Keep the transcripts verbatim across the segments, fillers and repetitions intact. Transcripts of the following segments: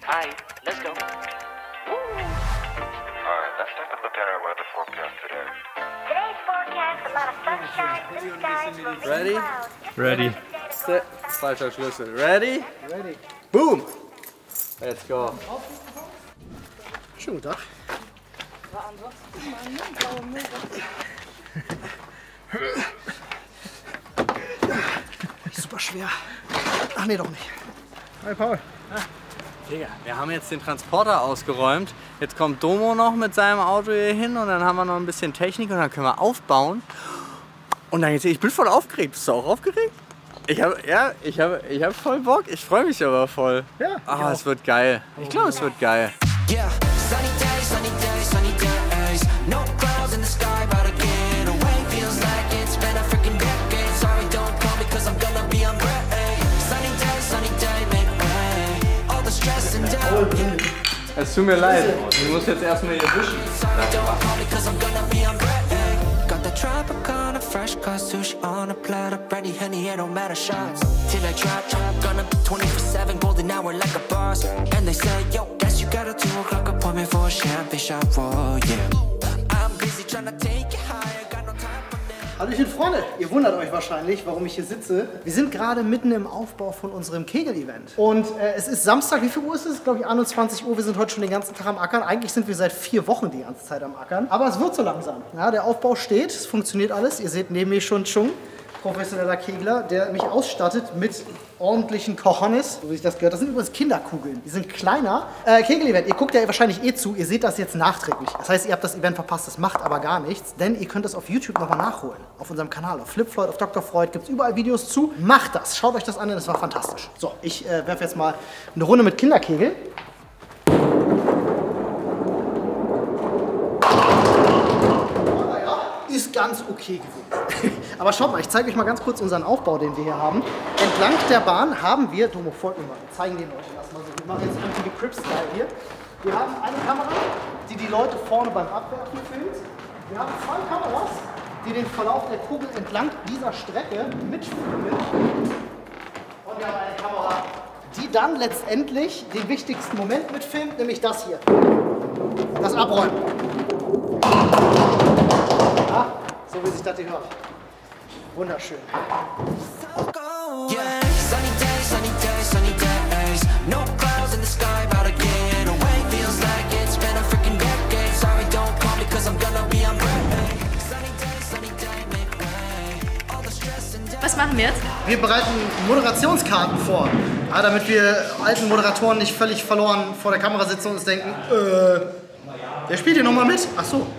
Hi, let's go. Alright, let's take a look at our weather forecast today. Today's forecast, a lot of sunshine, blue skies, will Ready? clouds. Ready. Set. Falscher Schlüssel. Ready? Ready. Boom! Let's go. Schönen guten Tag. Super schwer. Ach nee, doch nicht. Hi Paul. Digga, wir haben jetzt den Transporter ausgeräumt. Jetzt kommt Domo noch mit seinem Auto hier hin und dann haben wir noch ein bisschen Technik und dann können wir aufbauen. Und dann jetzt, ich bin voll aufgeregt. Bist du auch aufgeregt? Ich habe, ja, ich habe, ich habe voll Bock. Ich freue mich aber voll. Ja. Ah, es wird geil. Ich glaube, es wird geil. Yeah, sunny days, sunny days, sunny days. No clouds in the sky, about to get away. Feels like it's been a freaking decade. Sorry, don't call me, cause I'm gonna be on break. Sunny day, sunny day, make way. All the stress and doubt. Es tut mir leid. Ich muss jetzt erstmal hier wischen. Sorry, don't call me, cause I'm gonna be on break. Got the Tropicana, fresh cut sushi on a platter. Brandy, honey, it don't matter shots. Till I drop, drop, gonna be twenty-four seven, golden hour like a boss. And they say, yo, guess you got a two o'clock appointment for a champagne shop, oh yeah. I'm busy trying to take you higher, got no time for that. Hallöchen Freunde, ihr wundert euch wahrscheinlich, warum ich hier sitze. Wir sind gerade mitten im Aufbau von unserem Kegel-Event. Und äh, es ist Samstag, wie viel Uhr ist es? Glaube ich einundzwanzig Uhr. Wir sind heute schon den ganzen Tag am Ackern. Eigentlich sind wir seit vier Wochen die ganze Zeit am Ackern. Aber es wird so langsam. Ja, der Aufbau steht, es funktioniert alles. Ihr seht neben mir schon Chung, professioneller Kegler, der mich ausstattet mit ordentlichen Cojones, so wie sich das gehört. Das sind übrigens Kinderkugeln. Die sind kleiner. Äh, Kegel-Event, ihr guckt ja wahrscheinlich eh zu. Ihr seht das jetzt nachträglich. Das heißt, ihr habt das Event verpasst. Das macht aber gar nichts, denn ihr könnt das auf YouTube nochmal nachholen. Auf unserem Kanal, auf Flipfloyd, auf Doktor Freud gibt es überall Videos zu. Macht das. Schaut euch das an, denn das war fantastisch. So, ich äh, werfe jetzt mal eine Runde mit Kinderkegel. Ist ganz okay gewesen. Aber schaut mal, ich zeige euch mal ganz kurz unseren Aufbau, den wir hier haben. Entlang der Bahn haben wir, Domo, folgt mir mal, wir zeigen den euch erstmal so. Wir machen jetzt Antige Crip-Style hier. Wir haben eine Kamera, die die Leute vorne beim Abwerfen filmt. Wir haben zwei Kameras, die den Verlauf der Kugel entlang dieser Strecke mitfilmen. Und wir haben eine Kamera, die dann letztendlich den wichtigsten Moment mitfilmt, nämlich das hier. Das Abräumen. Ja, so wie sich das hier hört. Wunderschön. Yeah, sunny days, sunny days, sunny days. No clouds in the sky, about to get away. Feels like it's been a freaking decade. Sorry, don't call me, cause I'm gonna be on break. Sunny day, sunny day, make way. All the stress and doubt. Was machen wir jetzt? Wir bereiten Moderationskarten vor, ja, damit wir alten Moderatoren nicht völlig verloren vor der Kamera sitzen und uns denken, äh, wer spielt hier nochmal mit? Ach so.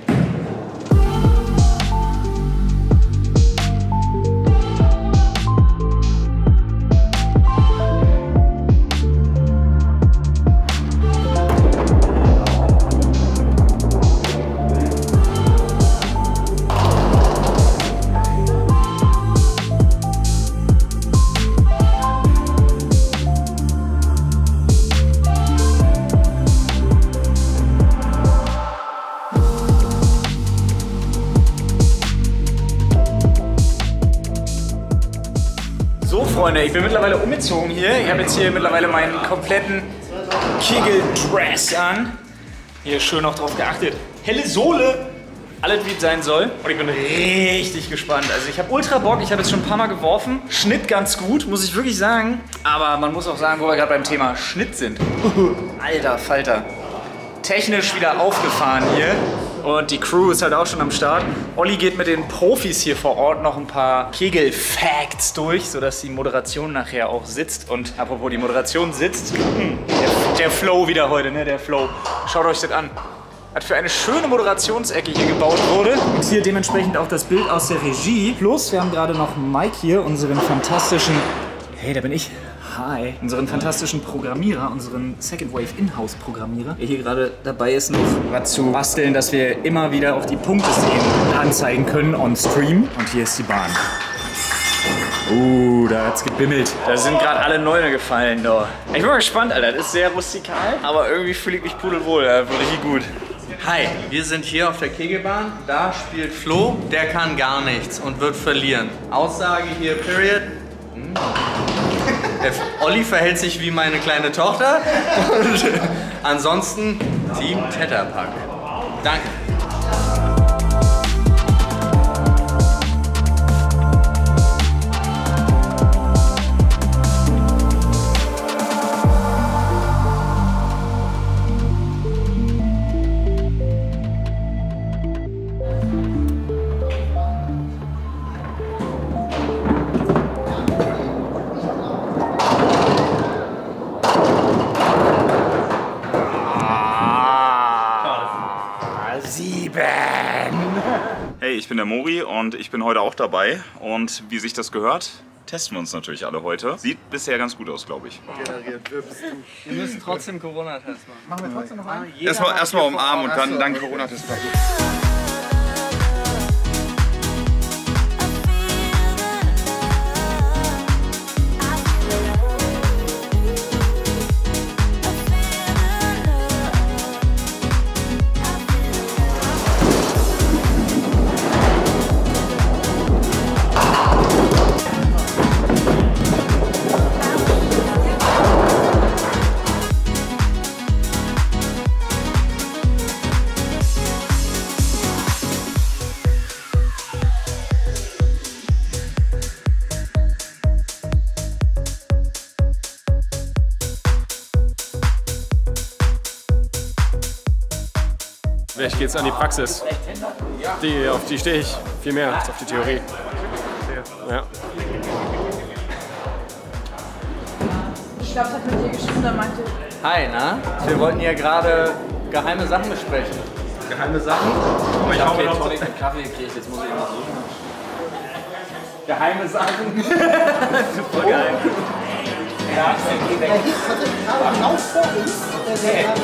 Freunde, ich bin mittlerweile umgezogen hier. Ich habe jetzt hier mittlerweile meinen kompletten Kegel-Dress an. Hier schön noch drauf geachtet. Helle Sohle, alles wie es sein soll. Und ich bin richtig gespannt. Also ich habe ultra Bock, ich habe jetzt schon ein paar Mal geworfen. Schnitt ganz gut, muss ich wirklich sagen. Aber man muss auch sagen, wo wir gerade beim Thema Schnitt sind. Alter Falter. Technisch wieder aufgefahren hier. Und die Crew ist halt auch schon am Start. Olli geht mit den Profis hier vor Ort noch ein paar Kegel-Facts durch, sodass die Moderation nachher auch sitzt. Und apropos die Moderation sitzt, der, der Flow wieder heute, ne, der Flow. Schaut euch das an. Was für eine schöne Moderationsecke hier gebaut wurde. Und hier dementsprechend auch das Bild aus der Regie. Plus, wir haben gerade noch Mike hier, unseren fantastischen... Hey, da bin ich. Hi. Unseren fantastischen Programmierer, unseren Second Wave Inhouse Programmierer, der hier gerade dabei ist, noch was zu basteln, dass wir immer wieder auch die Punkte sehen und anzeigen können on Stream. Und hier ist die Bahn. Uh, da hat's gebimmelt. Da sind gerade alle Neune gefallen, doch. Ich bin mal gespannt, Alter. Das ist sehr rustikal, aber irgendwie fühle ich mich pudelwohl. Da wurde richtig gut. Hi, wir sind hier auf der Kegelbahn. Da spielt Flo, der kann gar nichts und wird verlieren. Aussage hier, Period. Hm. Der Olli verhält sich wie meine kleine Tochter. Und ansonsten Team Tetrapack. Danke. Hey, ich bin der Mori und ich bin heute auch dabei. Und wie sich das gehört, testen wir uns natürlich alle heute. Sieht bisher ganz gut aus, glaube ich. Wir müssen trotzdem Corona-Test machen. Machen wir trotzdem noch einen? Erstmal erstmal umarmen und dann, dann Corona-Test machen. Vielleicht geht's an die Praxis. Die, auf die stehe ich viel mehr als auf die Theorie. Ja. Ich glaube, es hat mit dir geschrieben, da meinte ich. Hi, na? Wir wollten ja gerade geheime Sachen besprechen. Geheime Sachen? Aber Ich habe noch einen Kaffee gekriegt, jetzt muss ich mal suchen. Geheime Sachen. Super geil. Ja, Der geht tatsächlich gerade genau vor uns. Der, der gerade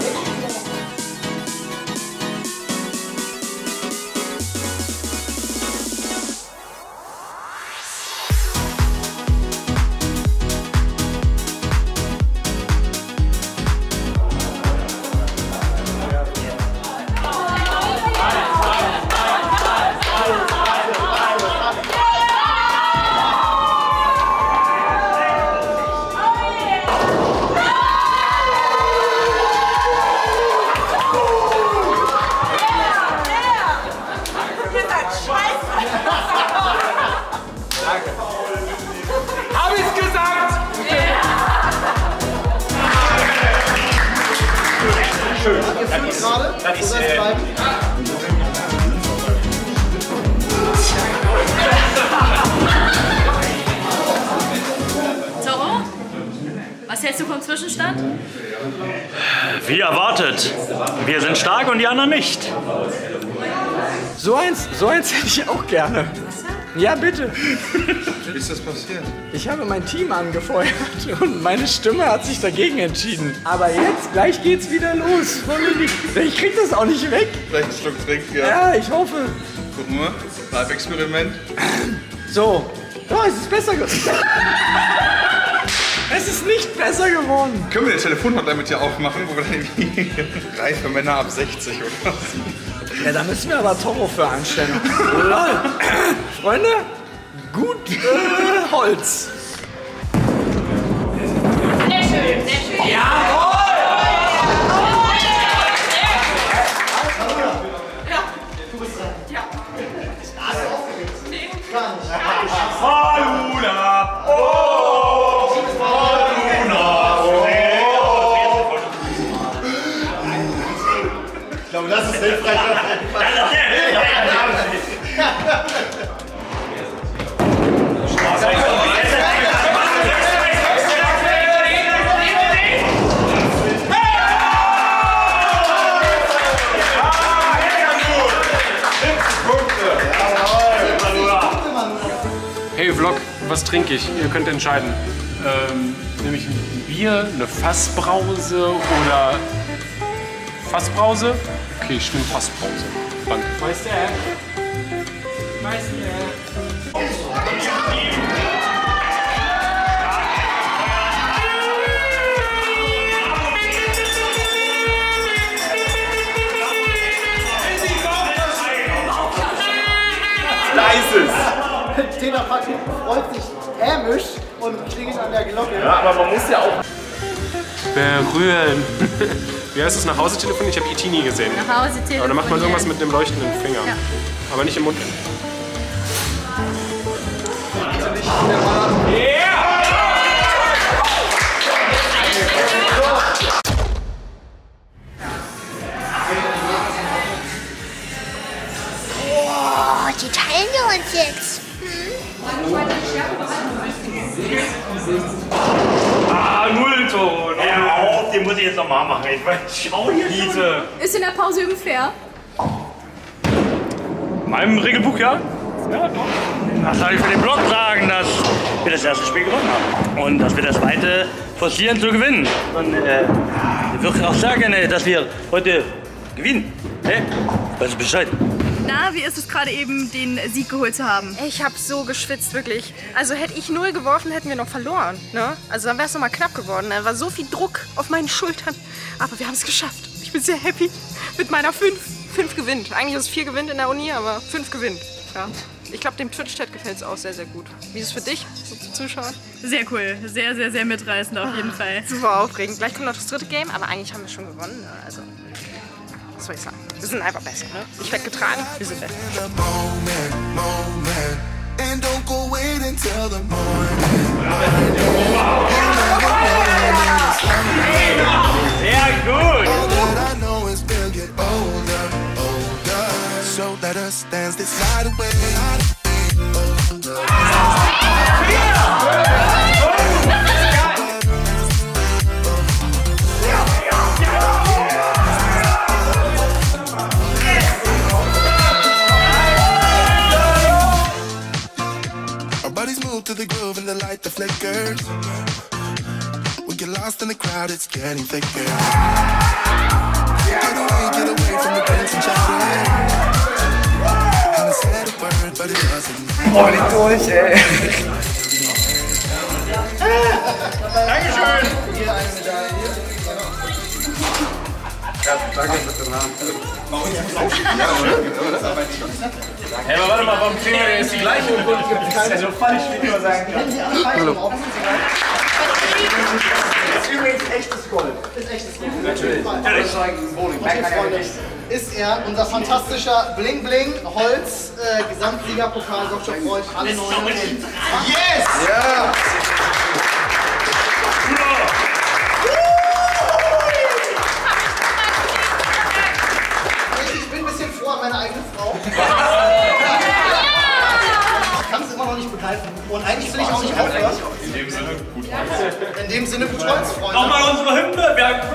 gerade. Das ist, So soll's äh, bleiben. Zorro? Was hältst du vom Zwischenstand? Wie erwartet. Wir sind stark und die anderen nicht. So eins, so eins hätte ich auch gerne. Ja, bitte. Wie ist das passiert? Ich habe mein Team angefeuert und meine Stimme hat sich dagegen entschieden. Aber jetzt, gleich geht's wieder los. Ich krieg das auch nicht weg. Vielleicht einen Schluck trinken, ja. Ja, ich hoffe. Guck mal, Live-Experiment. So. Oh, es ist besser geworden. Es ist nicht besser geworden. Können wir den Telefonhotline mit dir aufmachen, wo wir dann irgendwie reife Männer ab sechzig oder so? Ja, da müssen wir aber Zorro für anstellen. Lol. Freunde, gut äh, Holz. Sehr schön, sehr schön. Jawohl! Faluna! Oh! Faluna! Ich glaube, das ist hilfreich. Hey Vlog, was trinke ich? Ihr könnt entscheiden. Ähm, nehme ich ein Bier, eine Fassbrause oder Fassbrause? Okay, ich nehme Fassbrause. Danke. Meister. Meister. Da ist es! Tetrapack freut sich hämisch und klingelt an der Glocke. Ja, aber man muss ja auch... Berühren. Wie heißt das? Nach Hause telefonieren? Ich habe E T nie gesehen. Nach Hause telefonieren. Aber da macht man irgendwas mit dem leuchtenden Finger. Ja. Aber nicht im Mund. Oh, die teilen wir uns jetzt. Ah, Nullton! Ja, auf, den muss ich jetzt noch mal machen. Ich weiß, schau hier diese. Ist in der Pause üben fair? In meinem Regelbuch, ja? Ja, doch. Was soll ich für den Blog sagen, dass wir das erste Spiel gewonnen haben? Und dass wir das zweite forcieren zu gewinnen. Und äh, ich würde auch sagen, äh, dass wir heute gewinnen. Hey, weißt du Bescheid? Na, wie ist es gerade eben, den Sieg geholt zu haben? Ich habe so geschwitzt, wirklich. Also hätte ich null geworfen, hätten wir noch verloren. Ne? Also dann wäre es noch mal knapp geworden. Da war so viel Druck auf meinen Schultern. Aber wir haben es geschafft. Ich bin sehr happy mit meiner fünf. Fünf gewinnt. Eigentlich ist es vier gewinnt in der Uni, aber fünf gewinnt. Ja. Ich glaube, dem Twitch-Chat gefällt es auch sehr, sehr gut. Wie ist es für dich, so zu zuschauen? Sehr cool. Sehr, sehr, sehr mitreißend auf jeden Fall. Super aufregend. Gleich kommt noch das dritte Game, aber eigentlich haben wir schon gewonnen. Ne? Also, was soll ich sagen? Wir sind einfach besser. Ne? Ich werde getragen, wir sind besser. Sehr gut! So let us dance this night away. Our bodies move to the groove and the light that flickers. We get lost in the crowd, it's getting thicker. Get away, get away from the prince and chatter. Oh, nicht durch, ey. Dankeschön! Ja, danke für den Namen. Hey, aber warte mal, warum kriegen wir denn jetzt die gleiche und das ist ja so völlig schwierig, was sagen kann. Hallo. Das ist übrigens echtes Gold. Ist echtes Gold. Natürlich. Natürlich. Freunde, ist er unser fantastischer Bling Bling Holz äh, Gesamtsieger Pokal Doktor Freud alle neun. Yes! Ja! Ich bin ein bisschen froh an meine eigene Frau. Ich kann es immer noch nicht begreifen. Und eigentlich will ich auch nicht aufhören. In dem Sinne, gut Holz. In dem Sinne, gut Holz, Freunde. Nochmal unsere Hymne, wir haben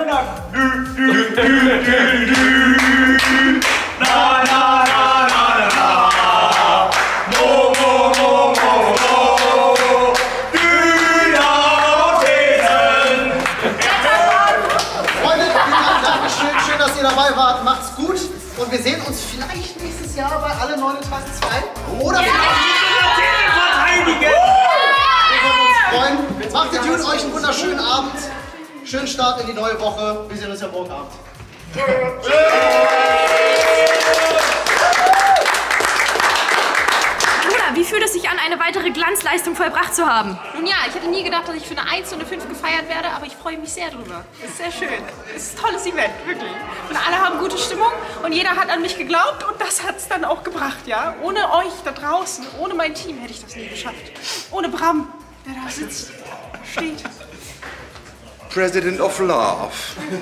gewonnen. Na, na, na, na, na. Mo, mo, mo, mo, mo. Dynamo Dresden. Freunde, vielen Dank, Dankeschön, schön, dass ihr dabei wart. Macht's gut und wir sehen uns vielleicht nächstes Jahr bei Alle Neune Tassen zwei. Oder vielleicht Verteidigen. Wir würden uns freuen. Macht es gut, euch einen wunderschönen Abend. Schönen Start in die neue Woche. Wir sehen uns ja morgen Abend. Wie fühlt es sich an, eine weitere Glanzleistung vollbracht zu haben? Nun ja, ich hätte nie gedacht, dass ich für eine eins und eine fünf gefeiert werde, aber ich freue mich sehr drüber. Es ist sehr schön. Es ist ein tolles Event, wirklich. Und alle haben gute Stimmung und jeder hat an mich geglaubt und das hat es dann auch gebracht, ja? Ohne euch da draußen, ohne mein Team hätte ich das nie geschafft. Ohne Bram, der da sitzt, steht. President of Love.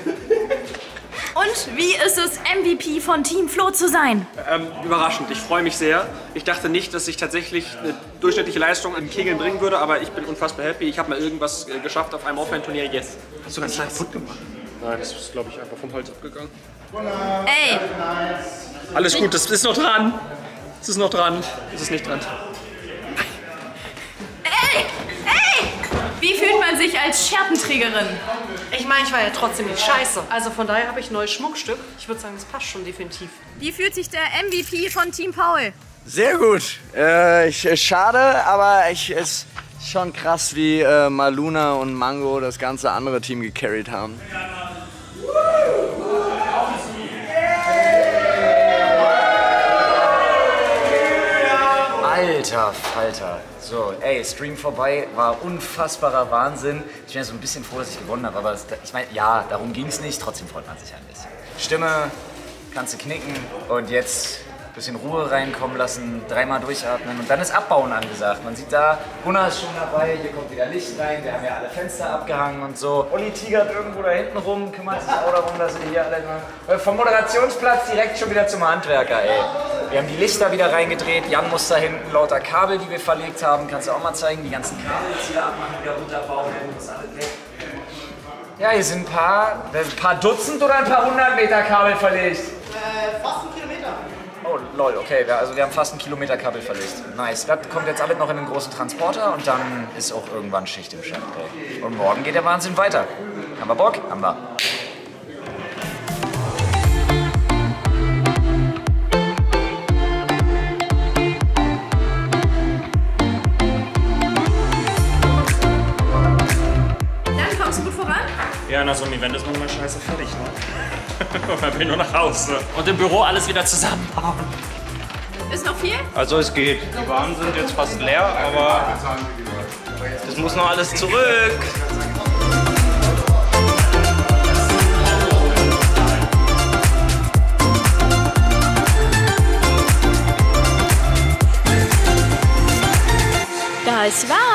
Und wie ist es, M V P von Team Flo zu sein? Ähm, überraschend. Ich freue mich sehr. Ich dachte nicht, dass ich tatsächlich eine durchschnittliche Leistung an Kegeln bringen würde, aber ich bin unfassbar happy. Ich habe mal irgendwas äh, geschafft auf einem Offline-Turnier. Yes. Hast du ganz leicht Foot gemacht? Nein, das ist, glaube ich, einfach vom Holz abgegangen. Ey! Alles gut, das ist noch dran. Es ist noch dran. Es ist nicht dran. Ey! Ey! Wie fühlt man sich als Scherpenträgerin? Ich meine, ich war ja trotzdem nicht scheiße. Also von daher habe ich ein neues Schmuckstück. Ich würde sagen, das passt schon definitiv. Wie fühlt sich der M V P von Team Paul? Sehr gut. Äh, ich, schade, aber ich, es ist schon krass, wie äh, Maluna und Mango das ganze andere Team gecarried haben. Alter Falter. So, ey, Stream vorbei, war unfassbarer Wahnsinn. Ich bin ja so ein bisschen froh, dass ich gewonnen habe, aber es, ich meine, ja, darum ging es nicht. Trotzdem freut man sich ein bisschen. Stimme, kannst du knicken und jetzt ein bisschen Ruhe reinkommen lassen, dreimal durchatmen und dann ist Abbauen angesagt. Man sieht da, Gunnar ist schon dabei, hier kommt wieder Licht rein, wir haben ja alle Fenster abgehangen und so. Olli tigert irgendwo da hinten rum, kümmert sich auch darum, dass wir hier alle... Vom Moderationsplatz direkt schon wieder zum Handwerker, ey. Wir haben die Lichter wieder reingedreht, Jan muss da hinten lauter Kabel, die wir verlegt haben, kannst du auch mal zeigen, die ganzen Kabel jetzt wieder abmachen, wieder runterbauen, das ist alles weg. Ja, hier sind ein paar, ein paar Dutzend oder ein paar hundert Meter Kabel verlegt. Äh, fast ein Kilometer. Oh, lol, okay, wir, also wir haben fast einen Kilometer Kabel verlegt. Nice. Das kommt jetzt alles noch in den großen Transporter und dann ist auch irgendwann Schicht im Schacht. Ey. Und morgen geht der Wahnsinn weiter. Haben wir Bock? Haben wir. Dann kommst du gut voran? Ja, nach so einem Event ist man mal scheiße fertig, ne? Man will nur nach Hause. Und im Büro alles wieder zusammenbauen. Ist noch viel? Also es geht. Die Waren sind jetzt fast leer, aber es muss noch alles zurück. Das war